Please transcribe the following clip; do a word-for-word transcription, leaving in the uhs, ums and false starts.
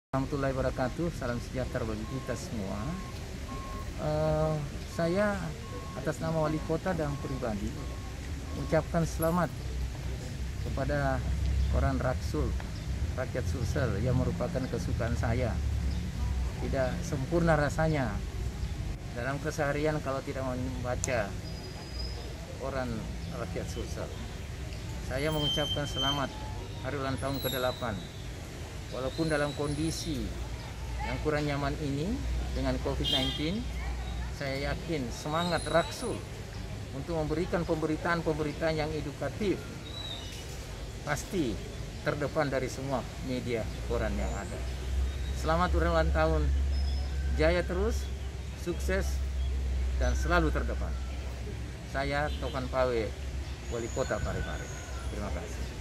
Warahmatullahi wabarakatuh, salam sejahtera bagi kita semua. Uh, saya atas nama wali kota dan pribadi ucapkan selamat kepada orang Raksul, rakyat Sulsel yang merupakan kesukaan saya. Tidak sempurna rasanya dalam keseharian kalau tidak membaca orang rakyat Sulsel. Saya mengucapkan selamat hari ulang tahun ke delapan. Walaupun dalam kondisi yang kurang nyaman ini dengan covid sembilan belas, saya yakin semangat Raksul untuk memberikan pemberitaan-pemberitaan yang edukatif pasti terdepan dari semua media koran yang ada. Selamat ulang tahun, jaya terus, sukses, dan selalu terdepan. Saya Tokan Pawe, Wali Kota Parepare. Terima kasih.